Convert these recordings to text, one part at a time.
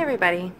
everybody.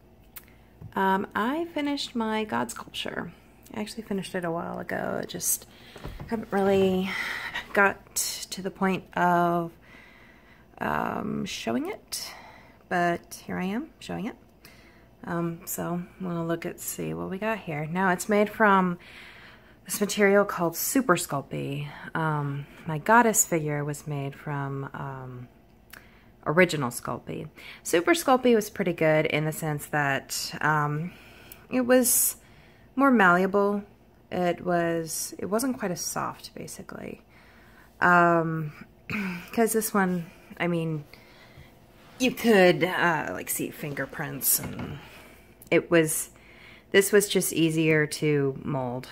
I finished my God sculpture. I actually finished it a while ago. I just haven't really got to the point of showing it, but here I am showing it. So I'm gonna look at, see what we got here. Now it's made from this material called Super Sculpey. My goddess figure was made from Original Sculpey. Super Sculpey was pretty good in the sense that it was more malleable. It wasn't quite as soft, basically. Because this one, I mean, you could like see fingerprints, and this was just easier to mold.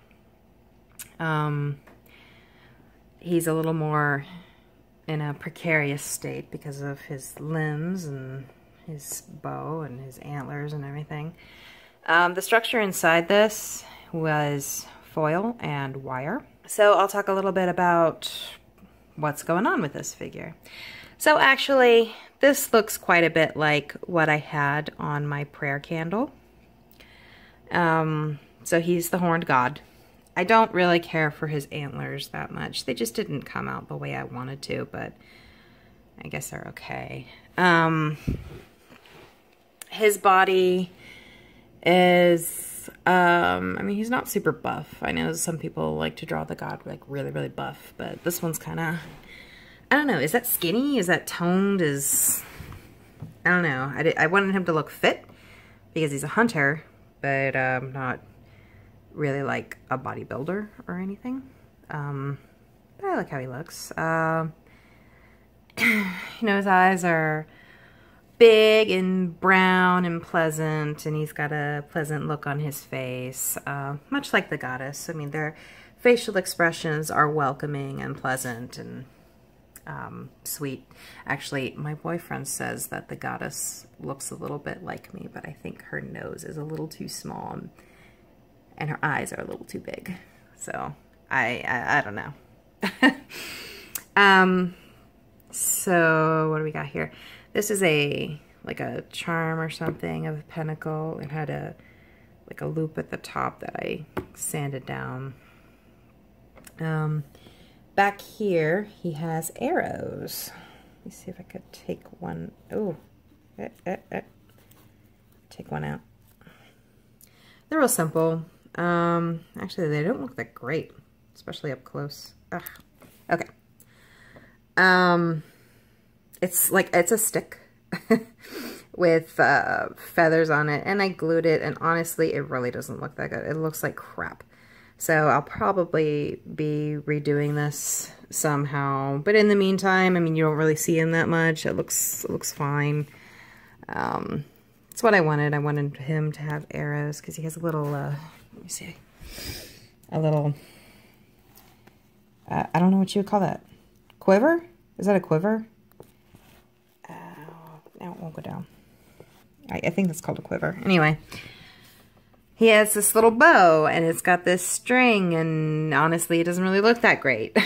He's a little more in a precarious state because of his limbs and his bow and his antlers and everything. The structure inside this was foil and wire. So I'll talk a little bit about what's going on with this figure. So actually, this looks quite a bit like what I had on my prayer candle. So he's the horned god. I don't really care for his antlers that much. They just didn't come out the way I wanted to, but I guess they're okay. His body is, I mean, he's not super buff. I know some people like to draw the god like really, really buff, but this one's kind of, I don't know, is that skinny? Is that toned? I don't know. I wanted him to look fit because he's a hunter, but not really like a bodybuilder or anything. But I like how he looks. You know, his eyes are big and brown and pleasant, and he's got a pleasant look on his face, much like the goddess. I mean, their facial expressions are welcoming and pleasant and sweet. Actually, my boyfriend says that the goddess looks a little bit like me, but I think her nose is a little too small and her eyes are a little too big. So I don't know. So what do we got here? This is like a charm or something of a pentacle. It had like a loop at the top that I sanded down. Back here he has arrows. Let me see if I could take one. Oh, take one out. They're real simple. Actually, they don't look that great, especially up close. Ugh. Okay. It's a stick with feathers on it, and I glued it, and honestly, it really doesn't look that good. It looks like crap. So I'll probably be redoing this somehow. But in the meantime, I mean, you don't really see him that much. It looks fine. It's what I wanted. I wanted him to have arrows because he has a little, let me see, a little, I don't know what you would call that. Quiver? Is that a quiver? Now it won't go down. I think that's called a quiver. Anyway, he has this little bow, and it's got this string, and honestly, it doesn't really look that great.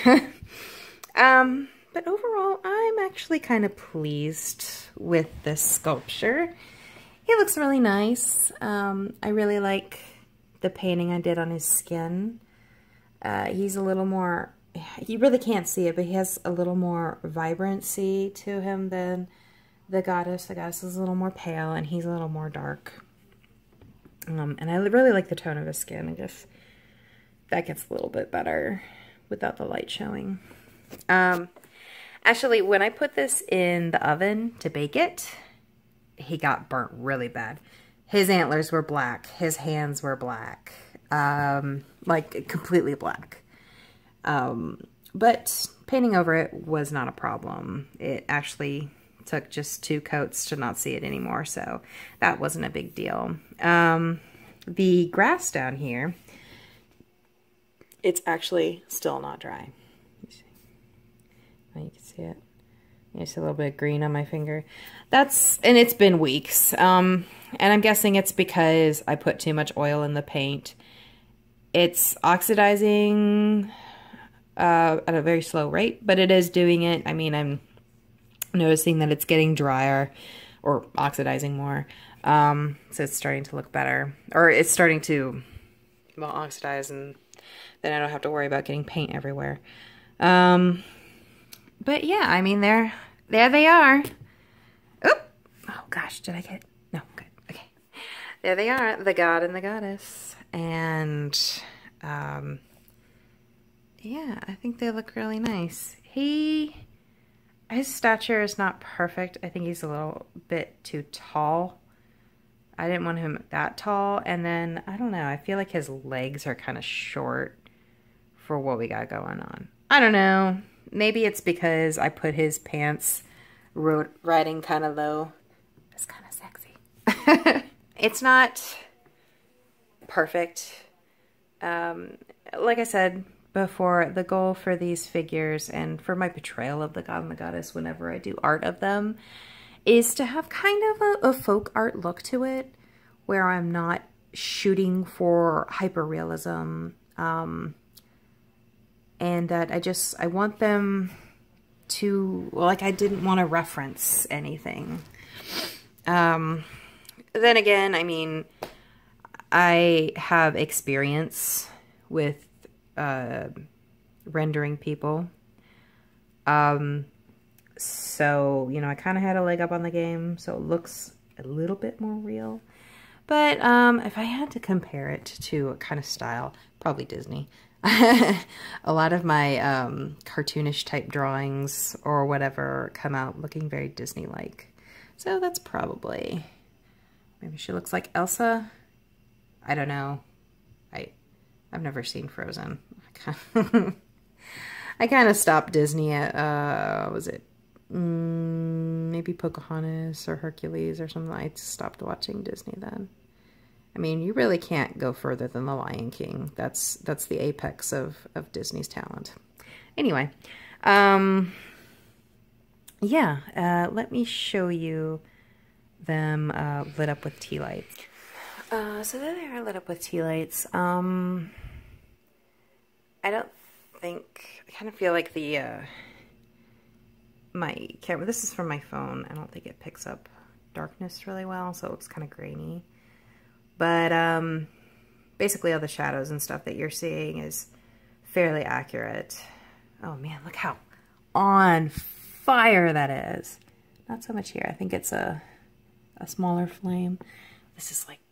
But overall, I'm actually kind of pleased with this sculpture. He looks really nice. I really like the painting I did on his skin. He's a little more, you really can't see it, but he has a little more vibrancy to him than the goddess. The goddess is a little more pale, and he's a little more dark. And I really like the tone of his skin. I guess that gets a little bit better without the light showing. Actually, when I put this in the oven to bake it, he got burnt really bad. His antlers were black. His hands were black. Like completely black. But painting over it was not a problem. It actually took just 2 coats to not see it anymore, so that wasn't a big deal. The grass down here, it's actually still not dry. Oh, you can see it. You see a little bit of green on my finger. And it's been weeks. And I'm guessing it's because I put too much oil in the paint. It's oxidizing at a very slow rate, but it is doing it. I mean, I'm noticing that it's getting drier. or oxidizing more. So it's starting to look better, or it's starting to, well, oxidize, and then I don't have to worry about getting paint everywhere. But yeah, I mean, there they are. Oop! Oh gosh, did I get, no, good, okay. There they are, the god and the goddess. And, yeah, I think they look really nice. His stature is not perfect. I think he's a little bit too tall. I didn't want him that tall. And then, I don't know, I feel like his legs are kind of short for what we got going on. I don't know. Maybe it's because I put his pants riding kind of low. It's kind of sexy. It's not perfect. Like I said before, the goal for these figures and for my portrayal of the god and the goddess whenever I do art of them is to have kind of a folk art look to it, where I'm not shooting for hyperrealism, and that I want them to, like, I didn't want to reference anything. Then again, I mean, I have experience with rendering people. So, you know, I kind of had a leg up on the game, so it looks a little bit more real. But if I had to compare it to a kind of style, probably Disney. A lot of my cartoonish type drawings or whatever come out looking very Disney-like. So that's probably, maybe she looks like Elsa. I don't know. I've never seen Frozen. I kind of stopped Disney at, was it maybe Pocahontas or Hercules or something? I stopped watching Disney then. I mean, you really can't go further than The Lion King. That's the apex of Disney's talent. Anyway, yeah, let me show you them lit up with tea lights. So there they are, lit up with tea lights. I don't think, I kind of feel like the, my camera, this is from my phone, I don't think it picks up darkness really well, so it looks kind of grainy. But, basically all the shadows and stuff that you're seeing is fairly accurate. Oh man, look how on fire that is. Not so much here, I think it's a smaller flame. This is like,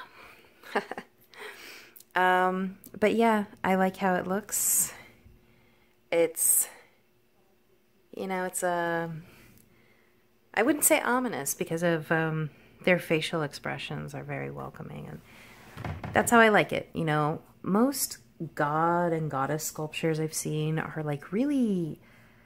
bam. But yeah, I like how it looks. It's, you know, it's I wouldn't say ominous because of their facial expressions are very welcoming, and that's how I like it. You know, most god and goddess sculptures I've seen are like really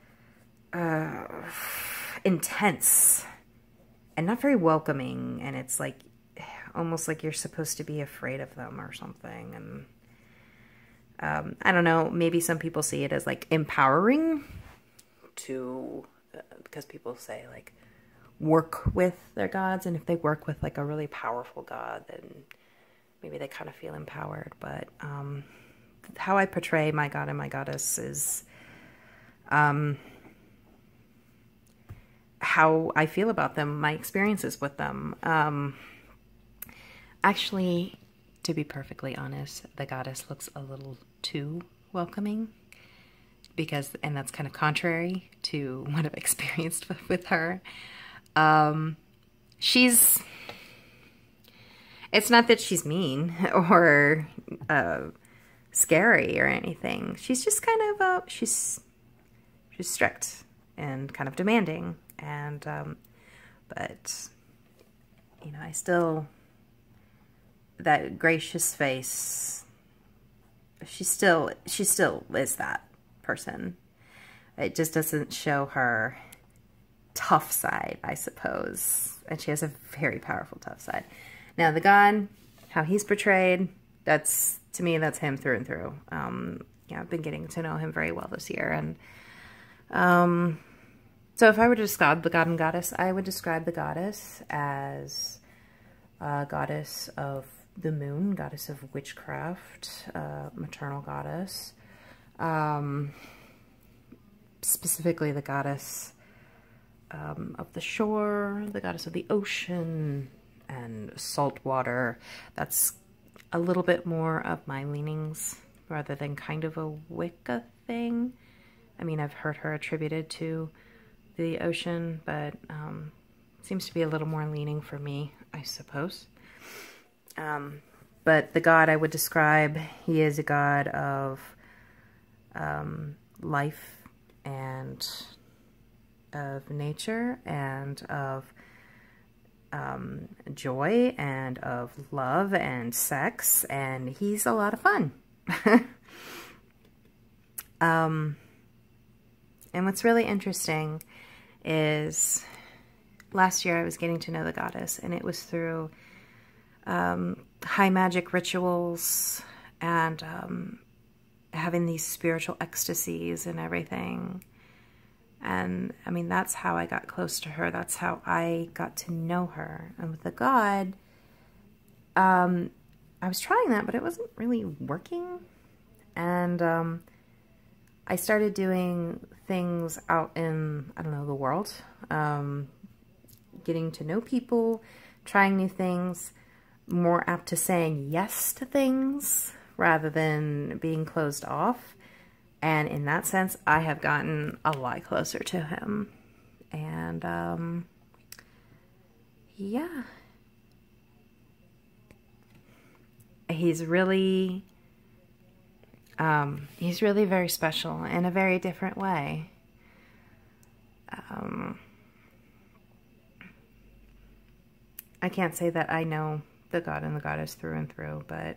intense and not very welcoming, and it's like almost like you're supposed to be afraid of them or something. And I don't know, maybe some people see it as like empowering to, because people say like work with their gods, and if they work with like a really powerful god, then maybe they kind of feel empowered. But how I portray my god and my goddess is how I feel about them, my experiences with them. Actually, to be perfectly honest, the goddess looks a little too welcoming, because, and that's kind of contrary to what I've experienced with her. It's not that she's mean or scary or anything. She's just kind of, she's strict and kind of demanding. And, but, you know, I still, that gracious face, she still is that person. It just doesn't show her tough side, I suppose. And she has a very powerful tough side. Now, the god, how he's portrayed, that's, to me, that's him through and through. Yeah, I've been getting to know him very well this year. And so if I were to describe the god and goddess, I would describe the goddess as a goddess of the moon, goddess of witchcraft, maternal goddess. Specifically the goddess of the shore, the goddess of the ocean, and salt water. That's a little bit more of my leanings rather than kind of a Wicca thing. I mean, I've heard her attributed to the ocean, but seems to be a little more leaning for me, I suppose. But the god I would describe, he is a god of life and of nature and of joy and of love and sex, and he's a lot of fun. And what's really interesting is last year I was getting to know the goddess, and it was through high magic rituals and having these spiritual ecstasies and everything. And I mean, that's how I got close to her. That's how I got to know her. And with the god, I was trying that, but it wasn't really working. And I started doing things out in, I don't know, the world, getting to know people, trying new things, more apt to saying yes to things rather than being closed off. And in that sense, I have gotten a lot closer to him. And yeah, he's really very special in a very different way. I can't say that I know the god and the goddess through and through, but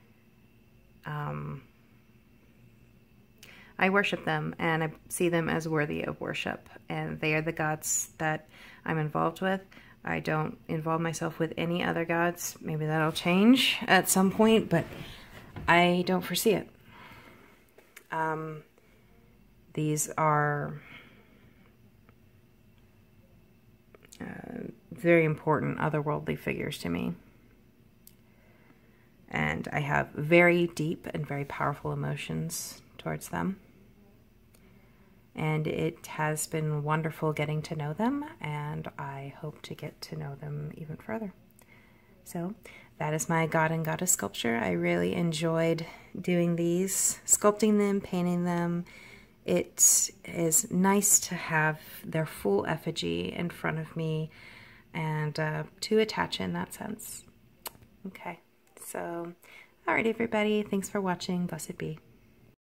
I worship them and I see them as worthy of worship, and they are the gods that I'm involved with. I don't involve myself with any other gods. Maybe that'll change at some point, but I don't foresee it. These are very important otherworldly figures to me. And I have very deep and very powerful emotions towards them. And it has been wonderful getting to know them, and I hope to get to know them even further. So that is my god and goddess sculpture. I really enjoyed doing these, sculpting them, painting them. It is nice to have their full effigy in front of me and to attach in that sense. Okay, so alright everybody, thanks for watching. Blessed be.